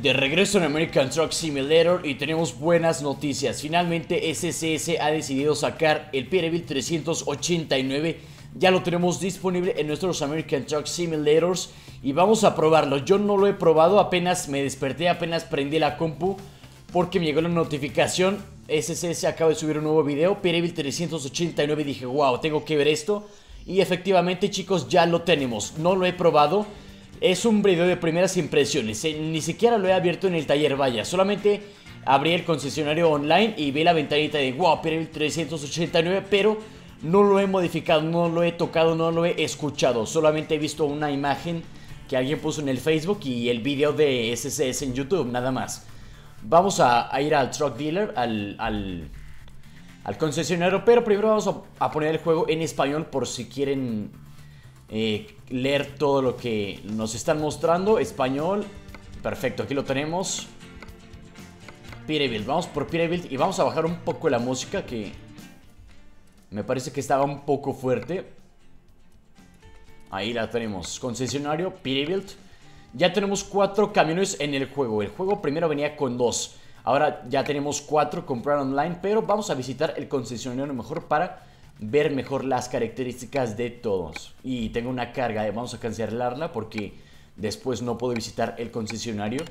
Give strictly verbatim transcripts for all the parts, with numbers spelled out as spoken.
De regreso en American Truck Simulator y tenemos buenas noticias. Finalmente S S S ha decidido sacar el Peterbilt trescientos ochenta y nueve. Ya lo tenemos disponible en nuestros American Truck Simulators y vamos a probarlo. Yo no lo he probado, apenas me desperté, apenas prendí la compu porque me llegó la notificación. S S S acaba de subir un nuevo video, Peterbilt trescientos ochenta y nueve. Dije, wow, tengo que ver esto. Y efectivamente, chicos, ya lo tenemos. No lo he probado. Es un video de primeras impresiones, eh, ni siquiera lo he abierto en el taller, vaya. Solamente abrí el concesionario online y vi la ventanita de wow, Peterbilt trescientos ochenta y nueve, pero no lo he modificado, no lo he tocado, no lo he escuchado. Solamente he visto una imagen que alguien puso en el Facebook y el video de S S S en YouTube, nada más. Vamos a, a ir al truck dealer, al, al, al concesionario, pero primero vamos a, a poner el juego en español por si quieren Eh, leer todo lo que nos están mostrando. Español, perfecto, aquí lo tenemos. Peterbilt, vamos por Peterbilt y vamos a bajar un poco la música, que me parece que estaba un poco fuerte. Ahí la tenemos, concesionario, Peterbilt. Ya tenemos cuatro camiones en el juego. El juego primero venía con dos, ahora ya tenemos cuatro, comprar online. Pero vamos a visitar el concesionario mejor para ver mejor las características de todos. Y tengo una carga, vamos a cancelarla porque después no puedo visitar el concesionario.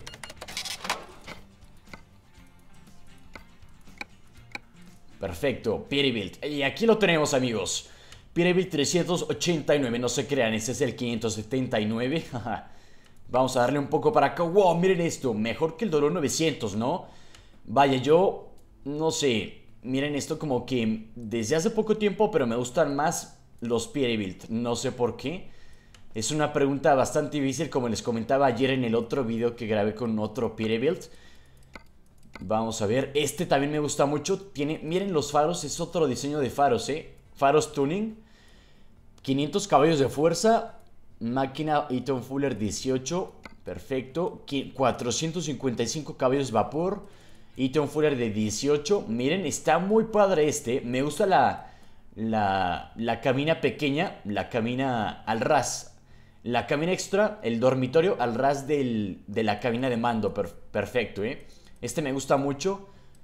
Perfecto, Peterbilt. Y aquí lo tenemos, amigos. Peterbilt trescientos ochenta y nueve, no se crean, ese es el quinientos setenta y nueve. Vamos a darle un poco para acá. Wow, miren esto, mejor que el W novecientos, ¿no? Vaya, yo no sé. Miren esto, como que desde hace poco tiempo, pero me gustan más los Peterbilt. No sé por qué. Es una pregunta bastante difícil, como les comentaba ayer en el otro video que grabé con otro Peterbilt. Vamos a ver. Este también me gusta mucho. Tiene, miren los faros, es otro diseño de faros, ¿eh? Faros tuning. quinientos caballos de fuerza. Máquina Eaton Fuller dieciocho. Perfecto. cuatrocientos cincuenta y cinco caballos vapor. Eaton Fuller de dieciocho. Miren, está muy padre este. Me gusta la, la, la cabina pequeña, la cabina al ras. La cabina extra, el dormitorio al ras del, de la cabina de mando. Per, perfecto, ¿eh? Este me gusta mucho.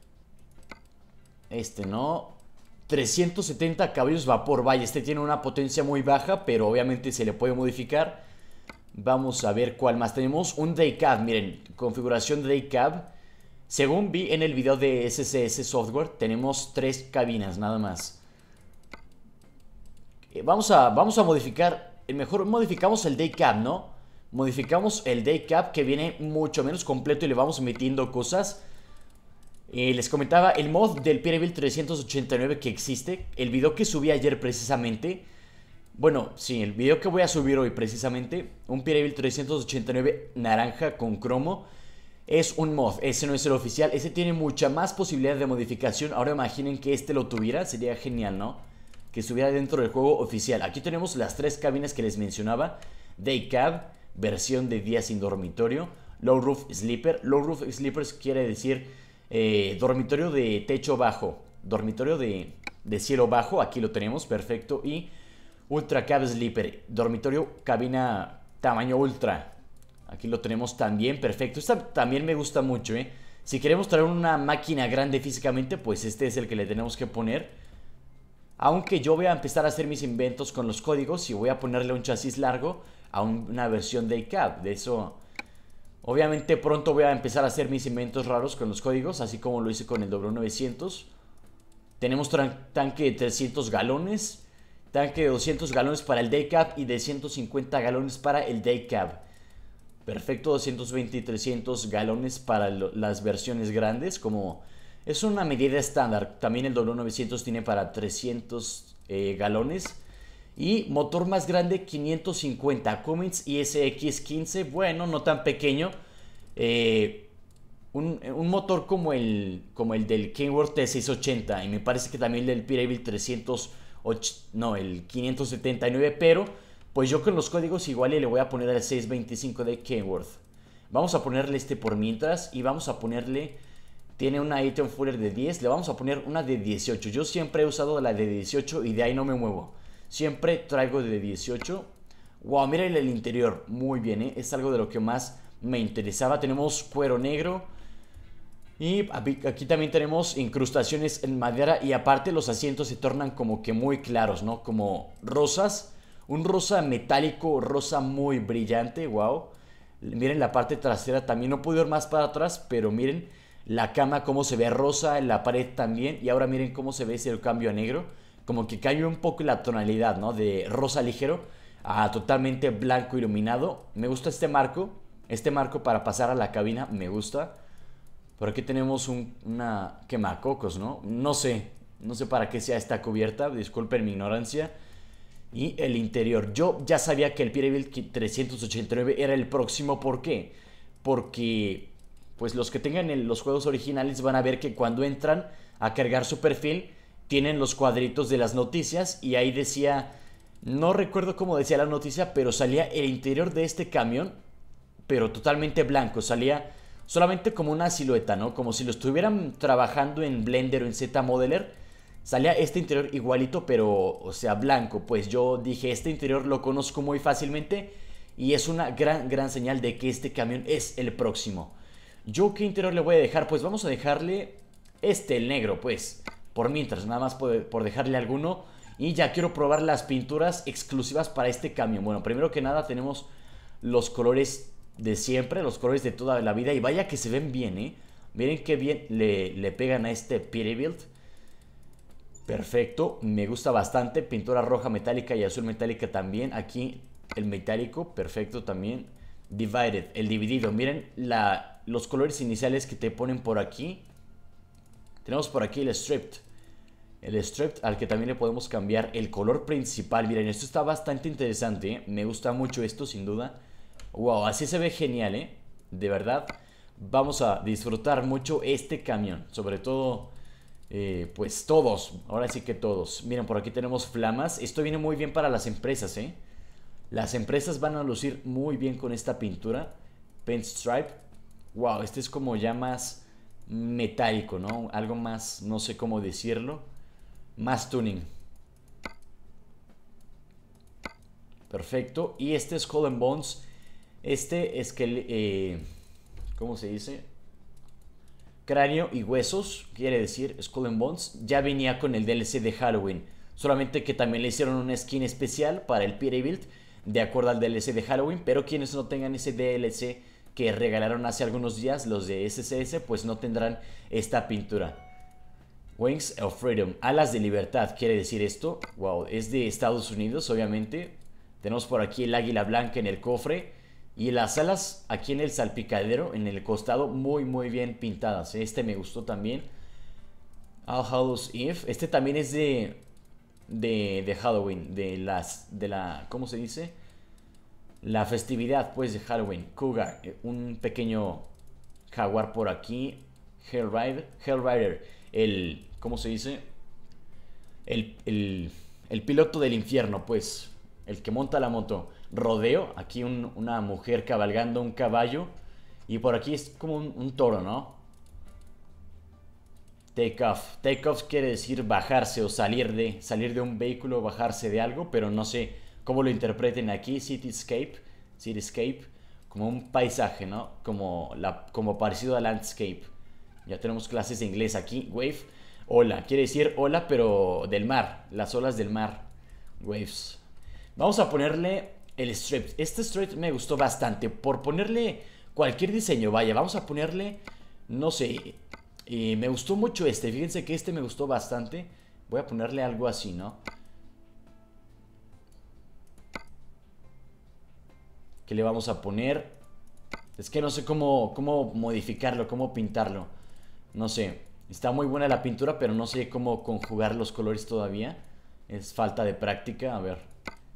Este no. trescientos setenta caballos vapor. Vaya, este tiene una potencia muy baja, pero obviamente se le puede modificar. Vamos a ver cuál más tenemos. Un day cab, miren, configuración de day cab. Según vi en el video de S S S Software, tenemos tres cabinas nada más. Vamos a, vamos a modificar, mejor modificamos el day cab, ¿no? Modificamos el day cab, que viene mucho menos completo, y le vamos metiendo cosas. eh, Les comentaba el mod del Peterbilt trescientos ochenta y nueve que existe. El video que subí ayer precisamente. Bueno, sí, el video que voy a subir hoy precisamente. Un Peterbilt trescientos ochenta y nueve naranja con cromo. Es un mod, ese no es el oficial. Ese tiene mucha más posibilidad de modificación. Ahora imaginen que este lo tuviera, sería genial, ¿no? Que estuviera dentro del juego oficial. Aquí tenemos las tres cabinas que les mencionaba. Day cab, versión de día sin dormitorio. Low roof sleeper. Low roof sleepers quiere decir eh, dormitorio de techo bajo. Dormitorio de, de cielo bajo, aquí lo tenemos, perfecto. Y ultra cab sleeper, dormitorio cabina tamaño ultra. Aquí lo tenemos también, perfecto. Esta también me gusta mucho, ¿eh? Si queremos traer una máquina grande físicamente, pues este es el que le tenemos que poner. Aunque yo voy a empezar a hacer mis inventos con los códigos y voy a ponerle un chasis largo a un, una versión day cab. De eso, obviamente pronto voy a empezar a hacer mis inventos raros con los códigos, así como lo hice con el W novecientos. Tenemos tanque de trescientos galones, tanque de doscientos galones para el day cab y de ciento cincuenta galones para el day cab. Perfecto, doscientos veinte y trescientos galones para las versiones grandes, como es una medida estándar. También el W novecientos tiene para trescientos eh, galones. Y motor más grande, quinientos cincuenta, Cummins I S X quince, bueno, no tan pequeño. Eh, un, un motor como el, como el del Kenworth T seiscientos ochenta, y me parece que también el del Peterbilt trescientos ocho, no, el quinientos setenta y nueve, pero pues yo con los códigos igual le voy a poner el seiscientos veinticinco de Kenworth. Vamos a ponerle este por mientras. Y vamos a ponerle, tiene una Eaton Fuller de diez, le vamos a poner una de dieciocho. Yo siempre he usado la de dieciocho y de ahí no me muevo. Siempre traigo de dieciocho. Wow, miren el interior, muy bien, ¿eh? Es algo de lo que más me interesaba. Tenemos cuero negro. Y aquí también tenemos incrustaciones en madera. Y aparte los asientos se tornan como que muy claros, ¿no? Como rosas. Un rosa metálico, rosa muy brillante, wow. Miren la parte trasera también, no puedo ir más para atrás, pero miren la cama cómo se ve rosa, en la pared también. Y ahora miren cómo se ve ese cambio a negro. Como que cambia un poco la tonalidad, ¿no? De rosa ligero a totalmente blanco iluminado. Me gusta este marco, este marco para pasar a la cabina, me gusta. Por aquí tenemos un, una quemacocos, ¿no? No sé, no sé para qué sea esta cubierta, disculpen mi ignorancia. Y el interior, yo ya sabía que el Peterbilt trescientos ochenta y nueve era el próximo. ¿Por qué? Porque pues los que tengan el, los juegos originales van a ver que cuando entran a cargar su perfil tienen los cuadritos de las noticias. Y ahí decía, no recuerdo cómo decía la noticia, pero salía el interior de este camión, pero totalmente blanco. Salía solamente como una silueta, ¿no? Como si lo estuvieran trabajando en Blender o en Z-Modeler. Salía este interior igualito, pero, o sea, blanco. Pues yo dije, este interior lo conozco muy fácilmente y es una gran, gran señal de que este camión es el próximo. ¿Yo qué interior le voy a dejar? Pues vamos a dejarle este, el negro, pues, por mientras, nada más por, por dejarle alguno. Y ya quiero probar las pinturas exclusivas para este camión. Bueno, primero que nada tenemos los colores de siempre, los colores de toda la vida. Y vaya que se ven bien, ¿eh? Miren qué bien le, le pegan a este Peterbilt. Perfecto, me gusta bastante. Pintura roja metálica y azul metálica también. Aquí el metálico, perfecto también. Divided, el dividido. Miren la, los colores iniciales que te ponen por aquí. Tenemos por aquí el stripped. El stripped al que también le podemos cambiar el color principal. Miren, esto está bastante interesante, ¿eh? Me gusta mucho esto, sin duda. Wow, así se ve genial, ¿eh? De verdad, vamos a disfrutar mucho este camión. Sobre todo... Eh, pues todos, ahora sí que todos. Miren, por aquí tenemos flamas. Esto viene muy bien para las empresas, ¿eh? Las empresas van a lucir muy bien con esta pintura. Paint stripe. Wow, este es como ya más metálico, ¿no? Algo más, no sé cómo decirlo. Más tuning. Perfecto. Y este es Skull and Bones. Este es que... Eh, ¿Cómo se dice? Cráneo y huesos, quiere decir Skull and Bones. Ya venía con el D L C de Halloween. Solamente que también le hicieron una skin especial para el Peterbilt de acuerdo al D L C de Halloween. Pero quienes no tengan ese D L C que regalaron hace algunos días, los de S C S, pues no tendrán esta pintura. Wings of Freedom, alas de libertad, quiere decir esto. Wow, es de Estados Unidos, obviamente. Tenemos por aquí el águila blanca en el cofre. Y las alas aquí en el salpicadero, en el costado, muy muy bien pintadas. Este me gustó también. All Hallows Eve. Este también es de, de, de Halloween. De las, de la, ¿cómo se dice? La festividad, pues, de Halloween. Cougar, un pequeño jaguar por aquí. Hellrider, Hellrider, el, ¿cómo se dice? El, el, el piloto del infierno, pues. El que monta la moto. Rodeo, aquí un, una mujer cabalgando un caballo. Y por aquí es como un, un toro, ¿no? Take off. Take off quiere decir bajarse o salir de, salir de un vehículo, bajarse de algo. Pero no sé cómo lo interpreten aquí. Cityscape. Cityscape. Como un paisaje, ¿no? Como, la, como parecido a landscape. Ya tenemos clases de inglés aquí. Wave. Ola. Quiere decir ola, pero del mar. Las olas del mar. Waves. Vamos a ponerle el strip. Este strip me gustó bastante. Por ponerle cualquier diseño, vaya, vamos a ponerle, no sé, eh, me gustó mucho este. Fíjense que este me gustó bastante. Voy a ponerle algo así, ¿no? ¿Qué le vamos a poner? Es que no sé cómo, cómo modificarlo, cómo pintarlo. No sé, está muy buena la pintura, pero no sé cómo conjugar los colores todavía. Es falta de práctica, a ver.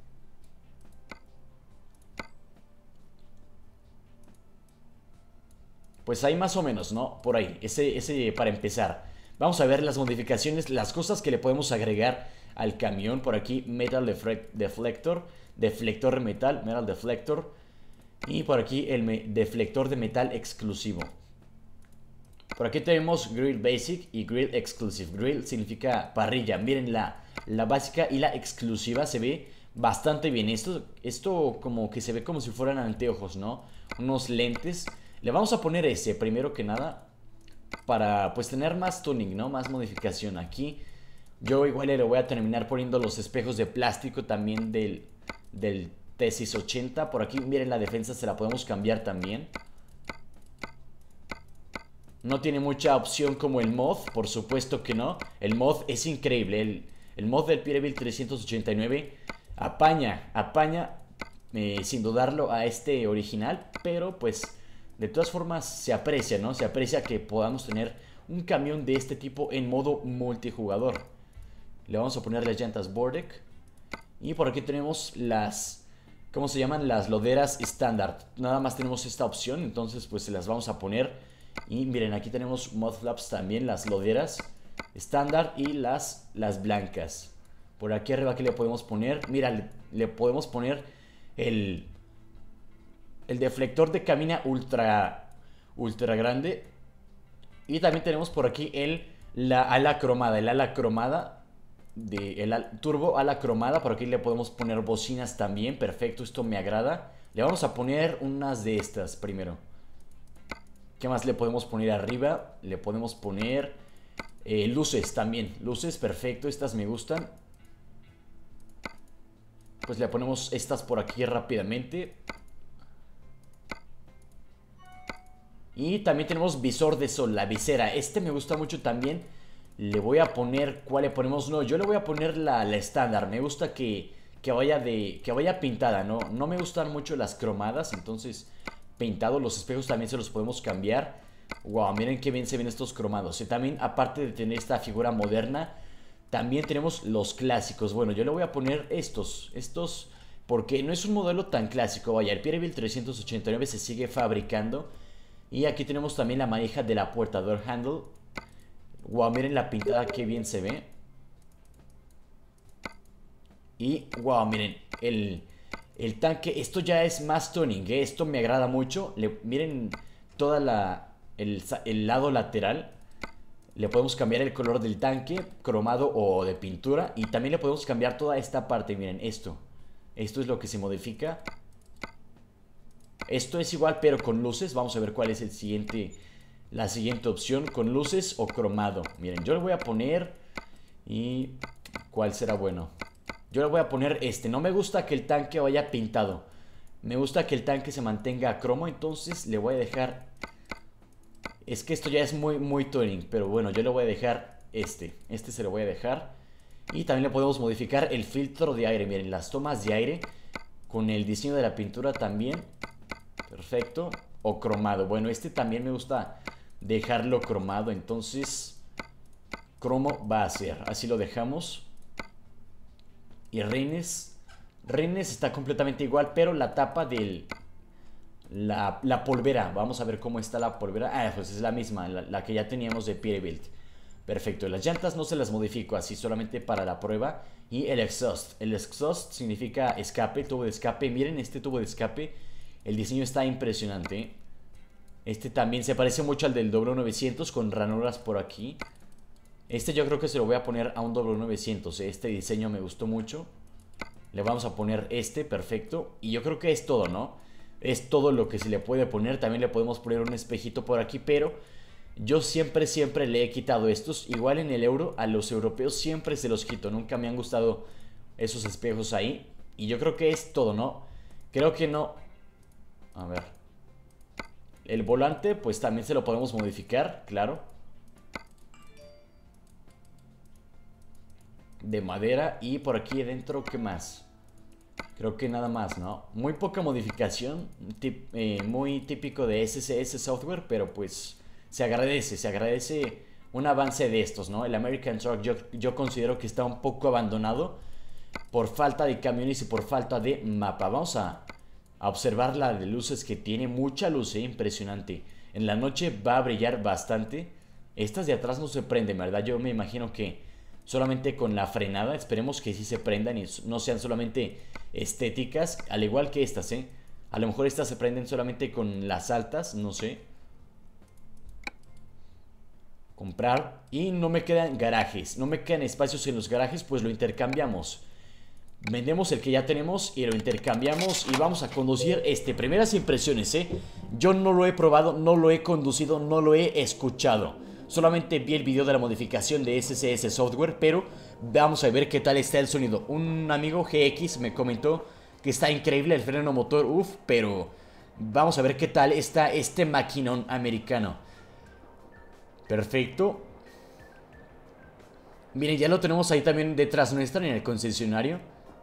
Pues ahí más o menos, ¿no? Por ahí, ese, ese para empezar. Vamos a ver las modificaciones, las cosas que le podemos agregar al camión. Por aquí, Metal Deflector, deflector de metal, Metal Deflector. Y por aquí el deflector de metal exclusivo. Por aquí tenemos Grill Basic y Grill Exclusive. Grill significa parrilla. Miren la, la básica y la exclusiva se ve bastante bien. Esto, esto como que se ve como si fueran anteojos, ¿no? Unos lentes. Le vamos a poner ese, primero que nada, para pues tener más tuning, ¿no? Más modificación. Aquí yo igual le voy a terminar poniendo los espejos de plástico también del, del T seiscientos ochenta. Por aquí, miren, la defensa se la podemos cambiar también. No tiene mucha opción como el mod, por supuesto que no. El mod es increíble. El, el mod del Peterbilt trescientos ochenta y nueve apaña, apaña, eh, sin dudarlo, a este original. Pero pues, de todas formas, se aprecia, ¿no? Se aprecia que podamos tener un camión de este tipo en modo multijugador. Le vamos a poner las llantas Bordec. Y por aquí tenemos las, ¿cómo se llaman? Las loderas estándar. Nada más tenemos esta opción, entonces pues se las vamos a poner. Y miren, aquí tenemos mudflaps también, las loderas estándar y las, las blancas. Por aquí arriba, ¿qué le podemos poner? Mira, le, le podemos poner el, el deflector de cabina ultra, ultra grande. Y también tenemos por aquí el, la ala cromada, el ala cromada, de, el al, turbo ala cromada. Por aquí le podemos poner bocinas también, perfecto, esto me agrada. Le vamos a poner unas de estas primero. ¿Qué más le podemos poner arriba? Le podemos poner eh, luces también. Luces, perfecto. Estas me gustan. Pues le ponemos estas por aquí rápidamente. Y también tenemos visor de sol, la visera. Este me gusta mucho también. Le voy a poner... ¿Cuál le ponemos? No, yo le voy a poner la, la estándar. Me gusta que, que, vaya de, que vaya pintada, ¿no? No me gustan mucho las cromadas, entonces... pintado, los espejos también se los podemos cambiar. Wow, miren qué bien se ven estos cromados. Y también, aparte de tener esta figura moderna, también tenemos los clásicos. Bueno, yo le voy a poner estos, estos, porque no es un modelo tan clásico. Vaya, el Peterbilt trescientos ochenta y nueve se sigue fabricando. Y aquí tenemos también la manija de la puerta, door handle. Wow, miren la pintada, qué bien se ve. Y wow, miren, el... el tanque, esto ya es más tuning, ¿eh? Esto me agrada mucho. Le, miren toda la el, el lado lateral. Le podemos cambiar el color del tanque, cromado o de pintura. Y también le podemos cambiar toda esta parte. Miren, esto. Esto es lo que se modifica. Esto es igual, pero con luces. Vamos a ver cuál es el siguiente, la siguiente opción. Con luces o cromado. Miren, yo le voy a poner. ¿Y cuál será bueno? Yo le voy a poner este. No me gusta que el tanque vaya pintado. Me gusta que el tanque se mantenga a cromo. Entonces le voy a dejar... Es que esto ya es muy, muy tuning. Pero bueno, yo le voy a dejar este. Este se lo voy a dejar. Y también le podemos modificar el filtro de aire. Miren, las tomas de aire. Con el diseño de la pintura también. Perfecto. O cromado. Bueno, este también me gusta dejarlo cromado. Entonces, cromo va a ser. Así lo dejamos. Y Reines, Reines está completamente igual, pero la tapa del... La, la polvera, vamos a ver cómo está la polvera. Ah, pues es la misma, la, la que ya teníamos de Peterbilt. Perfecto, las llantas no se las modifico, así solamente para la prueba. Y el exhaust, el exhaust significa escape, tubo de escape. Miren este tubo de escape, el diseño está impresionante. Este también se parece mucho al del W novecientos con ranuras por aquí. Este yo creo que se lo voy a poner a un W novecientos. Este diseño me gustó mucho. Le vamos a poner este, perfecto. Y yo creo que es todo, ¿no? Es todo lo que se le puede poner. También le podemos poner un espejito por aquí, pero yo siempre, siempre le he quitado estos. Igual en el euro, a los europeos siempre se los quito. Nunca me han gustado esos espejos ahí. Y yo creo que es todo, ¿no? Creo que no. A ver. El volante, pues también se lo podemos modificar, claro. De madera. Y por aquí adentro, ¿qué más? Creo que nada más, ¿no? Muy poca modificación, tip, eh, muy típico de S C S Software, pero pues se agradece, se agradece un avance de estos, ¿no? El American Truck yo, yo considero que está un poco abandonado por falta de camiones y por falta de mapa. Vamos a, a observar la de luces que tiene, mucha luz, ¿eh? Impresionante. En la noche va a brillar bastante. Estas de atrás no se prenden, ¿verdad? Yo me imagino que solamente con la frenada. Esperemos que sí se prendan y no sean solamente estéticas, al igual que estas, ¿eh? A lo mejor estas se prenden solamente con las altas, no sé. Comprar. Y no me quedan garajes, no me quedan espacios en los garajes, pues lo intercambiamos Vendemos el que ya tenemos y lo intercambiamos y vamos a conducir este. Primeras impresiones, ¿eh? Yo no lo he probado, no lo he conducido, no lo he escuchado. Solamente vi el video de la modificación de S C S Software, pero vamos a ver qué tal está el sonido. Un amigo G X me comentó que está increíble el freno motor, uff, pero vamos a ver qué tal está este maquinón americano. Perfecto. Miren, ya lo tenemos ahí también detrás nuestra en el concesionario.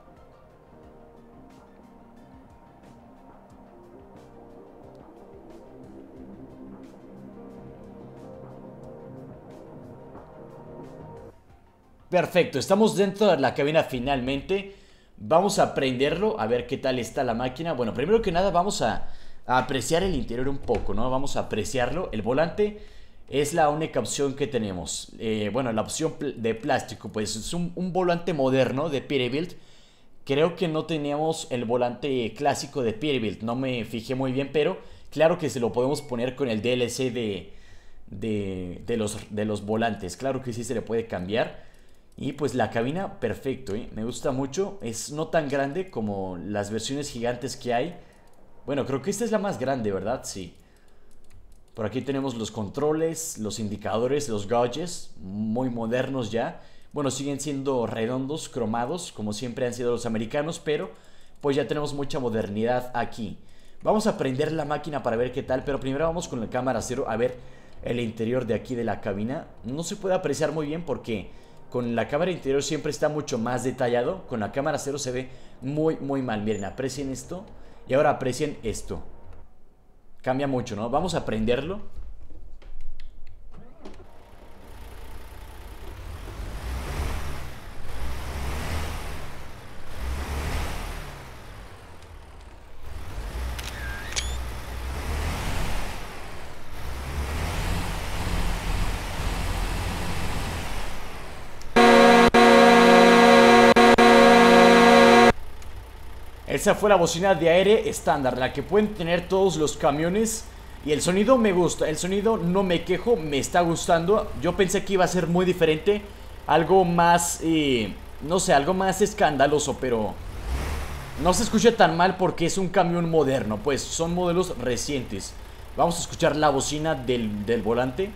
Perfecto, estamos dentro de la cabina finalmente. Vamos a prenderlo, a ver qué tal está la máquina. Bueno, primero que nada vamos a, a apreciar el interior un poco, ¿no? Vamos a apreciarlo. El volante es la única opción que tenemos. eh, Bueno, la opción de plástico, pues es un, un volante moderno de Peterbilt. Creo que no teníamos el volante clásico de Peterbilt, no me fijé muy bien, pero claro que se lo podemos poner con el D L C de, de, de, los, de los volantes. Claro que sí se le puede cambiar. Y pues la cabina, perfecto, ¿eh? Me gusta mucho. Es no tan grande como las versiones gigantes que hay. Bueno, creo que esta es la más grande, ¿verdad? Sí. Por aquí tenemos los controles, los indicadores, los gauges, muy modernos ya. Bueno, siguen siendo redondos, cromados, como siempre han sido los americanos, pero pues ya tenemos mucha modernidad aquí. Vamos a prender la máquina para ver qué tal, pero primero vamos con la cámara cero a ver el interior de aquí de la cabina. No se puede apreciar muy bien porque con la cámara interior siempre está mucho más detallado. Con la cámara cero se ve muy, muy mal. Miren, aprecien esto y ahora aprecien esto. Cambia mucho, ¿no? Vamos a prenderlo. Esa fue la bocina de aire estándar, la que pueden tener todos los camiones. Y el sonido me gusta, el sonido no me quejo, me está gustando. Yo pensé que iba a ser muy diferente, algo más, eh, no sé, algo más escandaloso, pero no se escucha tan mal porque es un camión moderno, pues son modelos recientes. Vamos a escuchar la bocina del, del volante.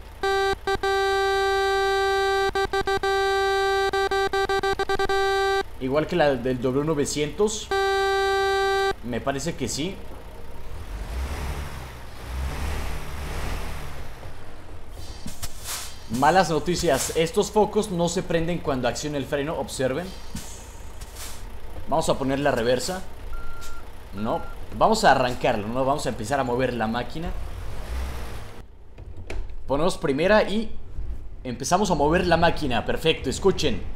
Igual que la del W novecientos. Me parece que sí. Malas noticias. Estos focos no se prenden cuando acciona el freno. Observen. Vamos a poner la reversa. No. Vamos a arrancarlo, ¿no? Vamos a empezar a mover la máquina. Ponemos primera y empezamos a mover la máquina. Perfecto, escuchen.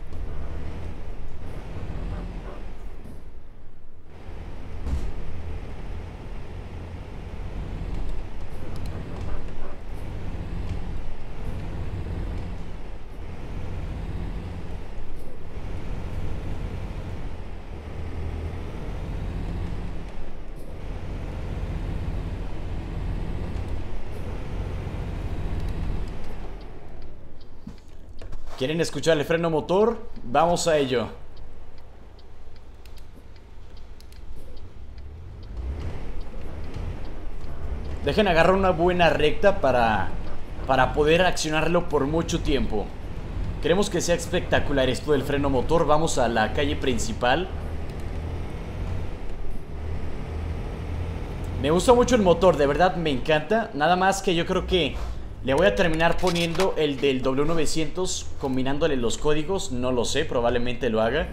¿Quieren escuchar el freno motor? Vamos a ello. Dejen agarrar una buena recta para, para poder accionarlo por mucho tiempo. Queremos que sea espectacular esto del freno motor. Vamos a la calle principal. Me gusta mucho el motor, de verdad me encanta. Nada más que yo creo que le voy a terminar poniendo el del W novecientos, combinándole los códigos. No lo sé, probablemente lo haga.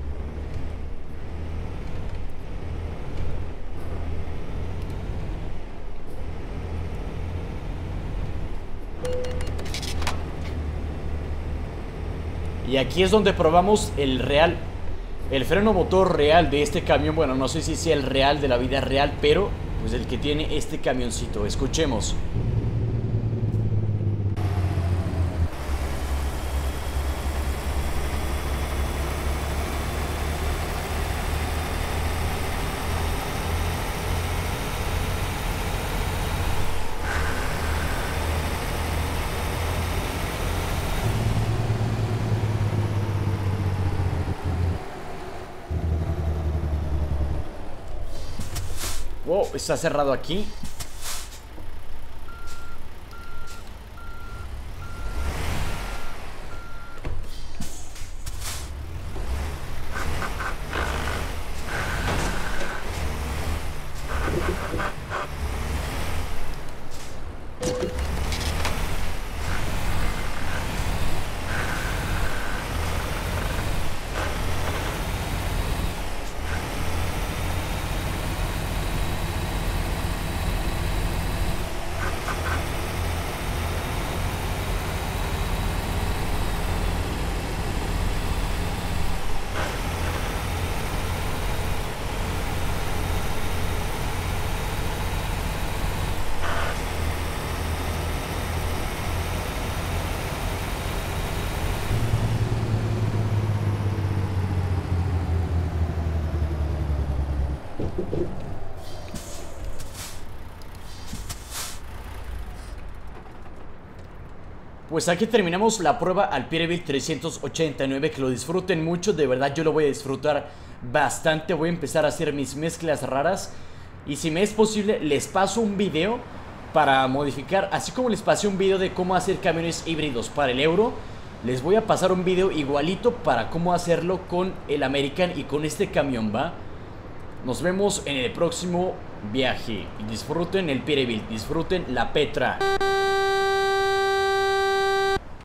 Y aquí es donde probamos el real, el freno motor real de este camión. Bueno, no sé si sea el real de la vida real, pero pues el que tiene este camioncito. Escuchemos. Oh, está cerrado aquí. Pues aquí terminamos la prueba al Peterbilt trescientos ochenta y nueve. Que lo disfruten mucho, de verdad yo lo voy a disfrutar bastante. Voy a empezar a hacer mis mezclas raras. Y si me es posible les paso un video para modificar, así como les pasé un video de cómo hacer camiones híbridos para el Euro, les voy a pasar un video igualito para cómo hacerlo con el American y con este camión, ¿va? Nos vemos en el próximo viaje. Y disfruten el Peterbilt, disfruten la Petra.